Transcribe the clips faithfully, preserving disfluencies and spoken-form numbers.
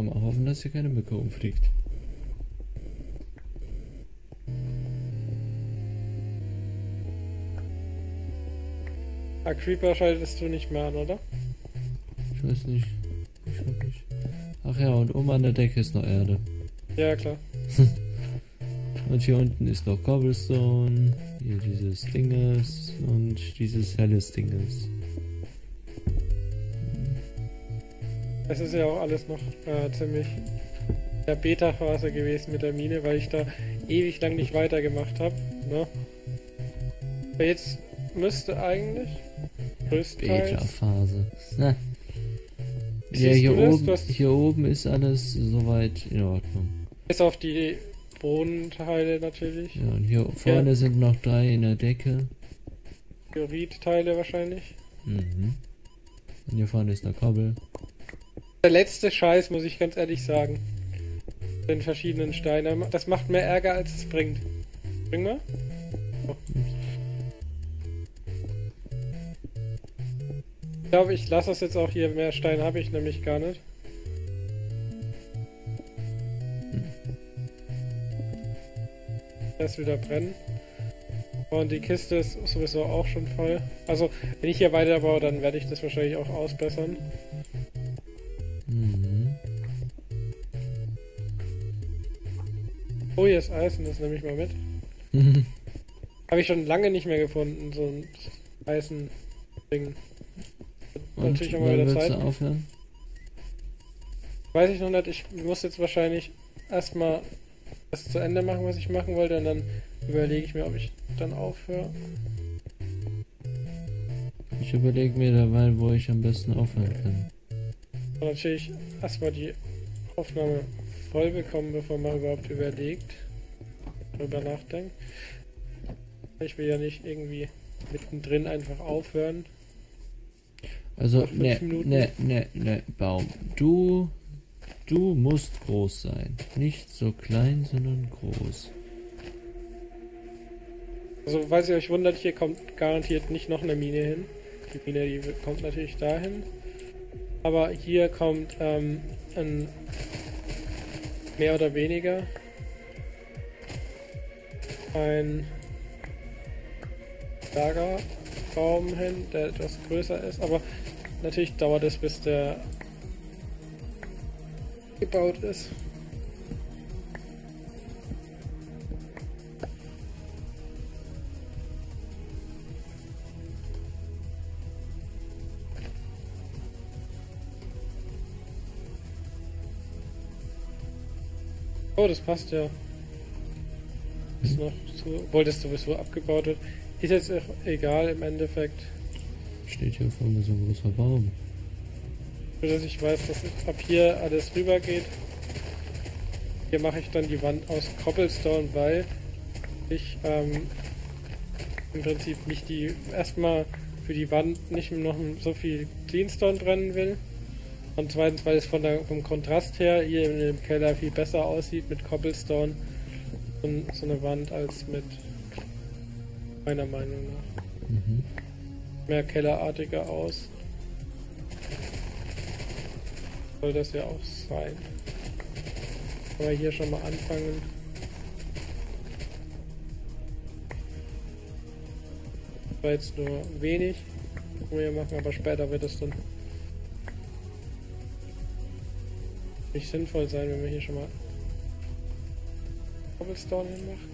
mal hoffen, dass hier keine Mücke umfliegt. Ah, Creeper schaltest du nicht mehr an, oder? Ich weiß nicht. Ich glaub nicht. Ach ja, und oben an der Decke ist noch Erde. Ja, klar. Und hier unten ist noch Cobblestone. Hier dieses Dinges und dieses helles Dinges. Es ist ja auch alles noch äh, ziemlich in der Beta-Phase gewesen mit der Mine, weil ich da ewig lang nicht weitergemacht habe. Ne? Aber jetzt müsste eigentlich größtenteils... Beta-Phase. Na. Ja, Siehst hier du das? oben, Du hast- hier oben ist alles soweit in Ordnung. Bis auf die Bodenteile natürlich. Ja, und hier vorne sind noch drei in der Decke. Diorit-Teile wahrscheinlich. Mhm. Und hier vorne ist eine Kobbel. Der letzte Scheiß, muss ich ganz ehrlich sagen. Den verschiedenen Steinen. Das macht mehr Ärger, als es bringt. Bring mal. Oh. Ich glaube, ich lasse das jetzt auch hier. Mehr Steine habe ich nämlich gar nicht. Erst wieder brennen. Und die Kiste ist sowieso auch schon voll. Also, wenn ich hier weiterbaue, dann werde ich das wahrscheinlich auch ausbessern. Mhm. Oh, hier ist Eisen, das nehme ich mal mit. Habe ich schon lange nicht mehr gefunden, so ein Eisen-Ding. Und Natürlich auch mal wann wieder willst Zeit. du aufhören? Weiß ich noch nicht, ich muss jetzt wahrscheinlich erstmal das zu Ende machen, was ich machen wollte, und dann überlege ich mir, ob ich dann aufhöre. Ich überlege mir dabei, wo ich am besten aufhören kann. Und natürlich erstmal die Aufnahme voll bekommen, bevor man überhaupt überlegt, darüber nachdenkt. Ich will ja nicht irgendwie mittendrin einfach aufhören. Also, Nach fünf ne, Minuten. ne, ne, ne, Baum. Du, du musst groß sein. Nicht so klein, sondern groß. Also, falls ihr euch wundert, hier kommt garantiert nicht noch eine Mine hin. Die Mine, die kommt natürlich dahin. Aber hier kommt ähm, ein mehr oder weniger ein Lagerraum hin, der etwas größer ist. Aber natürlich dauert es, bis der gebaut ist. Oh, das passt ja. Ist noch zu, obwohl das sowieso abgebaut wird. Ist jetzt auch egal im Endeffekt. Steht hier vor mir so ein großer Baum. Nur dass ich weiß, dass ab hier alles rüber geht. Hier mache ich dann die Wand aus Cobblestone, weil ich ähm, im Prinzip nicht die erstmal für die Wand nicht noch so viel Cleanstone brennen will. Und zweitens, weil es von der, vom Kontrast her hier in dem Keller viel besser aussieht mit Cobblestone und so eine Wand als mit meiner Meinung nach. Mhm. Mehr kellerartiger aus. Soll das ja auch sein. Aber hier schon mal anfangen. Das war jetzt nur wenig, wo wir machen, aber später wird es dann nicht sinnvoll sein, wenn wir hier schon mal Cobblestone hinmachen.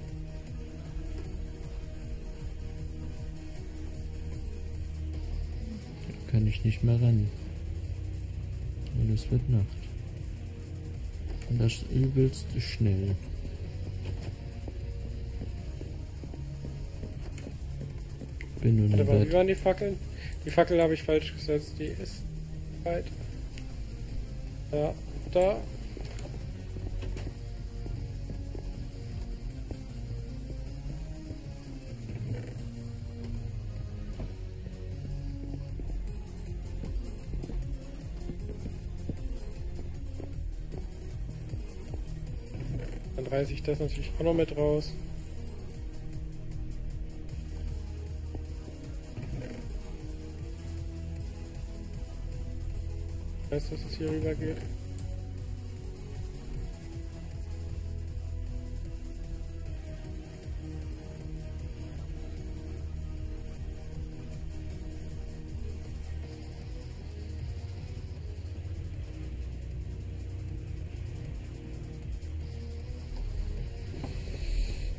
Kann ich nicht mehr rennen. Und es wird Nacht. Und das übelst schnell. Bin nun Warte im mal, wie Bett. waren die Fackeln? Die Fackel habe ich falsch gesetzt, die ist weit. Da, da. Dann reiße ich das natürlich auch noch mit raus. Ich weiß, dass es hier rüber geht.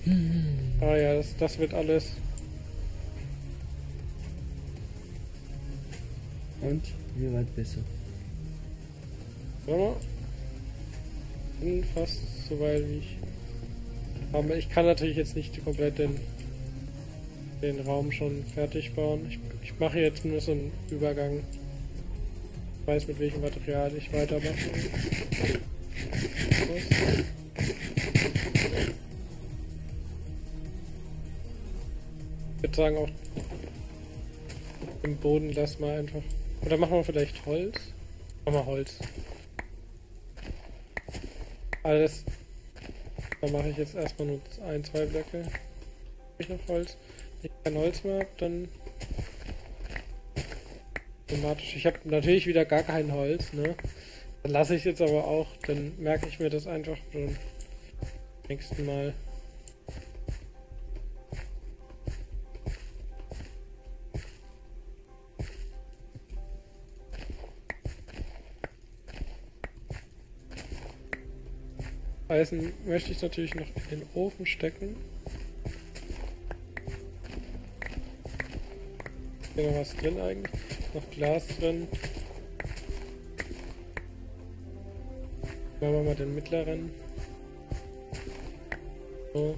Ah ja, das, das wird alles. Und? Wie weit besser? Warte mal. Bin fast so weit wie ich. Aber ich kann natürlich jetzt nicht komplett den, den Raum schon fertig bauen. Ich, ich mache jetzt nur so einen Übergang. Ich weiß, mit welchem Material ich weitermache. Ich würde sagen, auch im Boden lassen wir einfach. Oder machen wir vielleicht Holz? Machen wir Holz. Alles. Da mache ich jetzt erstmal nur ein, zwei Blöcke. Habe ich noch Holz? Wenn ich kein Holz mehr habe, dann automatisch. Ich habe natürlich wieder gar kein Holz, ne? Dann lasse ich es jetzt aber auch, dann merke ich mir das einfach beim nächsten Mal. Eisen möchte ich natürlich noch in den Ofen stecken. Hier noch was drin eigentlich. Noch Glas drin. Machen wir mal den mittleren. So.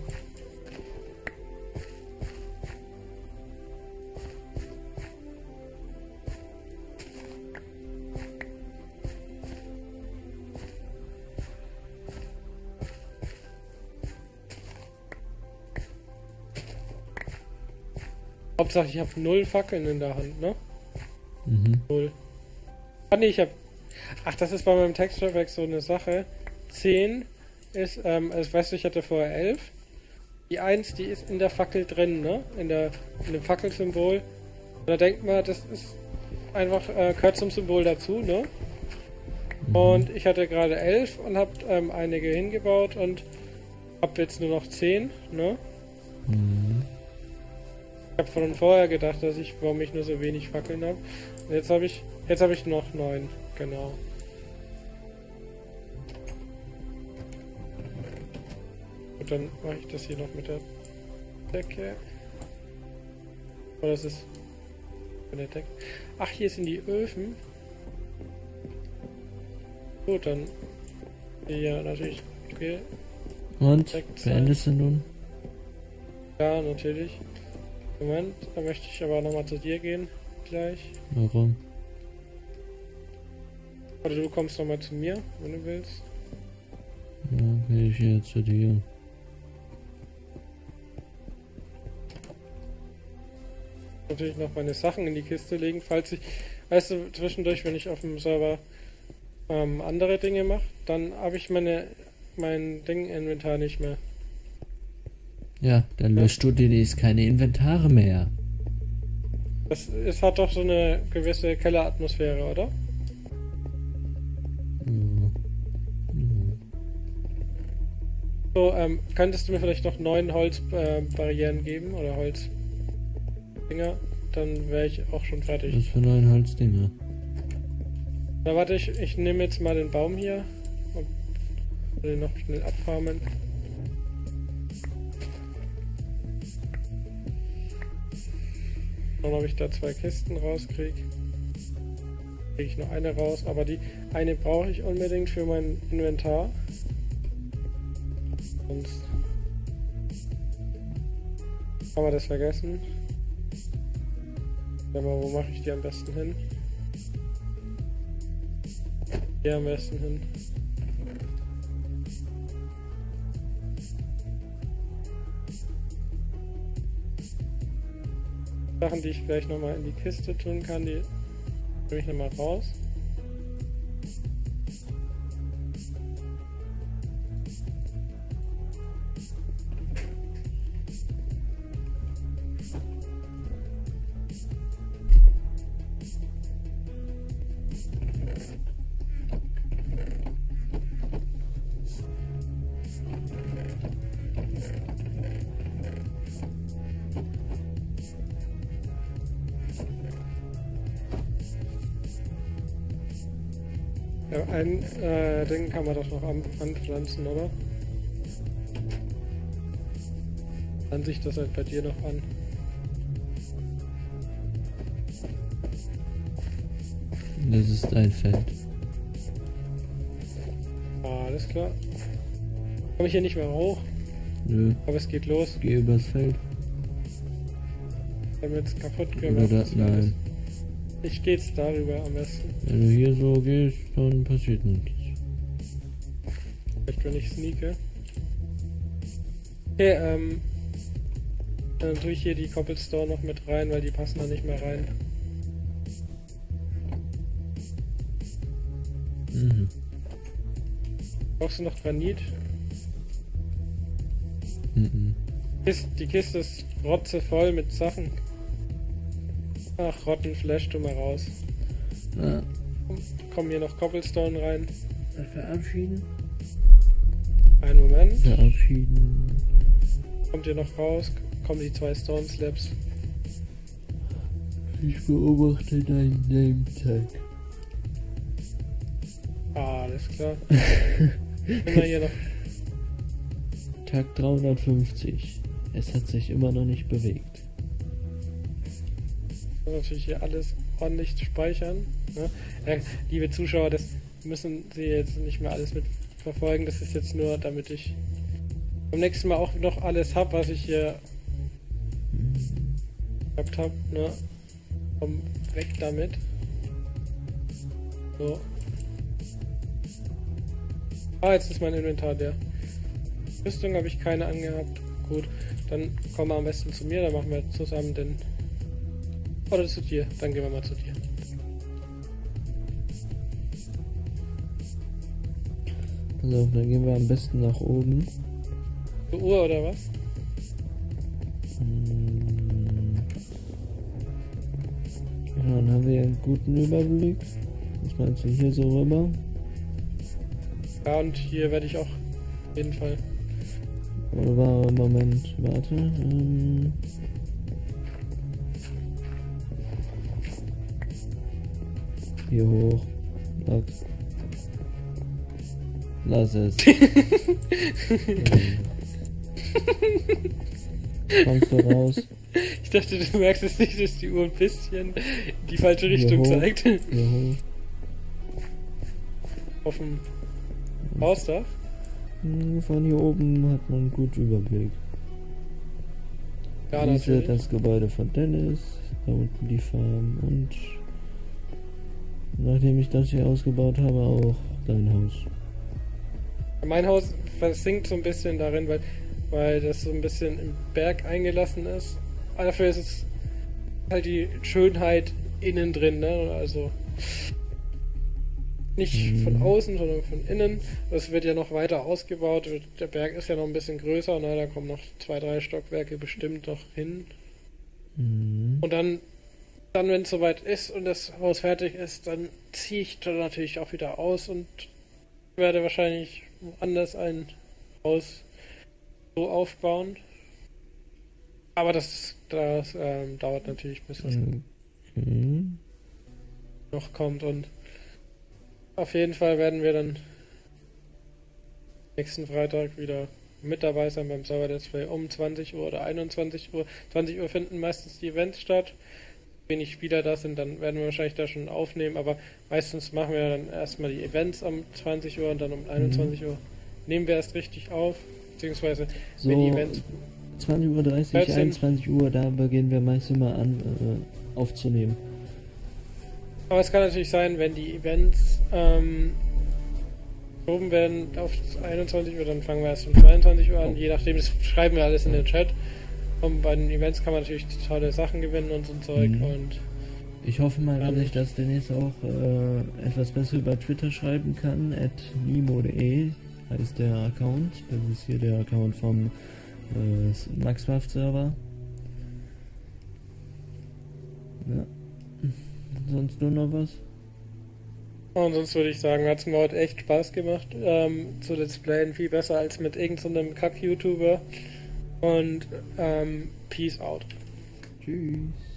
Hauptsache ich habe null Fackeln in der Hand, ne? Mhm. Null. Ah ne, ich habe... Ach, das ist bei meinem Texture Pack so eine Sache. zehn ist, ähm, also weißt du, ich hatte vorher elf. Die eins, die ist in der Fackel drin, ne? In der, in dem Fackelsymbol. Und da denkt man, das ist einfach, äh, gehört zum Symbol dazu, ne? Mhm. Und ich hatte gerade elf und habe ähm, einige hingebaut und habe jetzt nur noch zehn, ne? Mhm. Ich habe von vorher gedacht, dass ich, warum ich nur so wenig Fackeln habe. Und jetzt habe ich, jetzt habe ich noch neun, genau. Und dann mache ich das hier noch mit der Decke. Oder das ist von der Decke. Ach, hier sind die Öfen. Gut, dann ja natürlich. Okay. Und? Beendest du nun? Ja, natürlich. Moment, da möchte ich aber nochmal zu dir gehen, gleich. Warum? Oder du kommst nochmal zu mir, wenn du willst. Ja, gehe ich hier zu dir. Natürlich noch meine Sachen in die Kiste legen, falls ich, weißt du, zwischendurch, wenn ich auf dem Server ähm, andere Dinge mache, dann habe ich meine mein Ding-Inventar nicht mehr. Ja, dann löscht du dir jetzt keine Inventare mehr. Das es hat doch so eine gewisse Kelleratmosphäre, oder? Mhm. Mhm. So, ähm, könntest du mir vielleicht noch neun Holzbarrieren äh, geben oder Holzdinger? Dann wäre ich auch schon fertig. Was für neun Holzdinger? Na warte, ich, ich nehme jetzt mal den Baum hier und will den noch schnell abfarmen. Schauen, ob ich da zwei Kisten rauskriege. Kriege ich nur eine raus, aber die eine brauche ich unbedingt für mein Inventar. Sonst haben wir das vergessen. Ja, aber wo mache ich die am besten hin? Hier am besten hin. Sachen, die ich vielleicht nochmal in die Kiste tun kann, die nehme ich nochmal raus. Ja, ein äh, Ding kann man doch noch an, anpflanzen, oder? kann sich das halt bei dir noch an. Das ist dein Feld. Ah, alles klar. Komme ich hier nicht mehr hoch? Nö. Aber es geht los. Geh übers Feld. Damit es kaputt Oder gemacht. da, nein. Ich gehe jetzt darüber am besten. Wenn du hier so gehst, dann passiert nichts. Vielleicht wenn ich sneake. Okay, ähm. Dann tue ich hier die Cobblestone noch mit rein, weil die passen da nicht mehr rein. Mhm. Brauchst du noch Granit? Mhm. Die Kiste ist rotzevoll mit Sachen. Ach, Rottenflash, tu mal raus. Ah. Kommen hier noch Cobblestone rein. Verabschieden. Einen Moment. Verabschieden. Kommt hier noch raus. Kommen die zwei Stone Slabs. Ich beobachte deinen Name-Tag. Ah, alles klar. Immer hier noch. Tag dreihundertfünfzig. Es hat sich immer noch nicht bewegt. Ich muss natürlich hier alles ordentlich speichern. Ne? Ja, liebe Zuschauer, das müssen Sie jetzt nicht mehr alles mitverfolgen. Das ist jetzt nur, damit ich beim nächsten Mal auch noch alles habe, was ich hier gehabt habe. Ne? Komm weg damit. So. Ah, jetzt ist mein Inventar leer. Rüstung habe ich keine angehabt. Gut, dann kommen wir am besten zu mir, dann machen wir zusammen den... Oder zu dir, dann gehen wir mal zu dir. Also, dann gehen wir am besten nach oben. Zur Uhr oder was? Ja, dann haben wir einen guten Überblick. Was meinst du hier so rüber? Ja, und hier werde ich auch auf jeden Fall... Oder war, Moment, warte. Ähm hier hoch. Lass, Lass es. Kommst du raus? Ich dachte, du merkst es nicht, dass die Uhr ein bisschen in die falsche Richtung Hier hoch. zeigt. Hier hoch. Auf dem Hausdach? Von hier oben hat man einen guten Überblick. Ja, Diese, natürlich. das Gebäude von Dennis, da unten die Farm und nachdem ich das hier ausgebaut habe, auch dein Haus. Mein Haus versinkt so ein bisschen darin, weil, weil das so ein bisschen im Berg eingelassen ist. Aber dafür ist es halt die Schönheit innen drin, ne? Also nicht Mhm. von außen, sondern von innen. Das wird ja noch weiter ausgebaut. Der Berg ist ja noch ein bisschen größer, ne? Da kommen noch zwei, drei Stockwerke bestimmt noch hin. Mhm. Und dann, dann wenn es soweit ist und das Haus fertig ist, dann ziehe ich dann natürlich auch wieder aus und werde wahrscheinlich woanders ein Haus so aufbauen. Aber das, das ähm, dauert natürlich, bis es Okay. noch kommt. Und auf jeden Fall werden wir dann nächsten Freitag wieder mit dabei sein beim Server Let's Play um zwanzig Uhr oder einundzwanzig Uhr. zwanzig Uhr finden meistens die Events statt. Wenn wenig Spieler da sind, dann werden wir wahrscheinlich da schon aufnehmen, aber meistens machen wir dann erstmal die Events um zwanzig Uhr und dann um einundzwanzig Uhr nehmen wir erst richtig auf, beziehungsweise So, wenn die Events zwanzig Uhr dreißig, dreizehn einundzwanzig Uhr, da beginnen wir meist immer an äh, aufzunehmen. Aber es kann natürlich sein, wenn die Events ähm, oben werden auf einundzwanzig Uhr, dann fangen wir erst um zweiundzwanzig Uhr an, je nachdem, das schreiben wir alles in den Chat. Und bei den Events kann man natürlich tolle Sachen gewinnen und so ein Zeug. Mhm. Und Ich hoffe mal, dass Ähm. ich das demnächst auch äh, etwas besser über Twitter schreiben kann. at nimo punkt de heißt der Account. Das ist hier der Account vom äh, Maxcraft-Server. Ja. Sonst nur noch was? Und sonst würde ich sagen, hat es mir heute echt Spaß gemacht, ähm, zu Let's Playen, viel besser als mit irgendeinem Kack-YouTuber. Und ähm, Peace out. Tschüss.